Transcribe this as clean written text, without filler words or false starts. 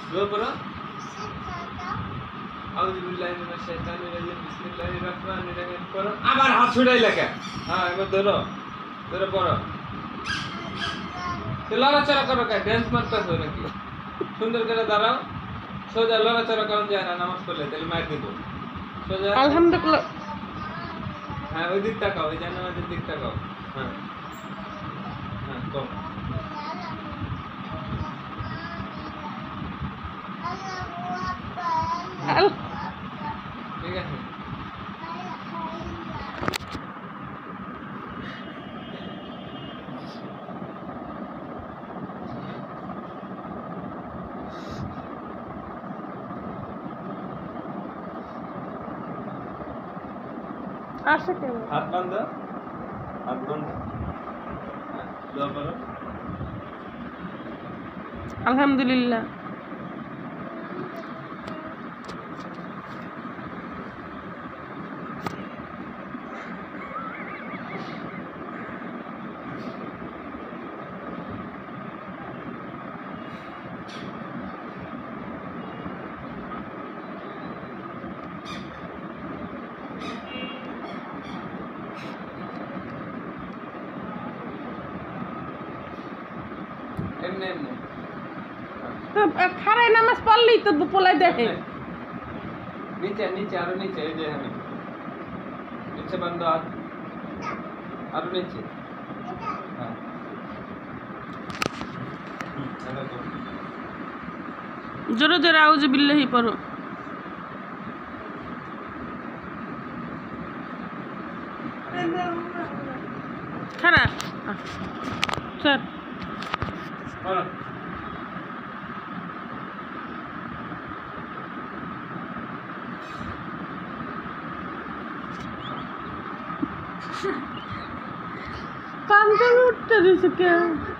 দোয়া পড়ো। আউযু বিল্লাহি মিনাশ শাইতানির রাজিম বিসমিল্লাহির রহমানির রহিম পড়ো। আবার হাত ছুড়াইলা কেন? হ্যাঁ এবার ধরো ধরে পড়ো। লড়াচড়া করো কেন? ড্যান্স মারতেছো নাকি? সুন্দর করে দাঁড়াও। সোজা লড়াচড়া করেন যায় না নামাজ পড়লে, তাহলে মার দিব। সোজা আলহামদুলিল্লাহ। হ্যাঁ ওই দিক তাকাও, ওই জানামাজের দিক তাকাও। হ্যাঁ হ্যাঁ কম। ঠিক আছে। আসে কেন? হাত বাঁধো, হাত বাঁধো। দোয়া করো। আলহামদুলিল্লাহ। এমনি এমনি খারাই নামাজ পড়লেই তো পোলাই দেখে। নিচে নিচে আরো নিচে, এই যে আমি নিচে বান্ধো হাত, আরো নিচে। হ্যাঁ জোরে জোরে আউযু বিল্লাহি পড়ো। খারাপ স্যার পড়ো। পাঞ্জাবি উঠতে দিছে কেন?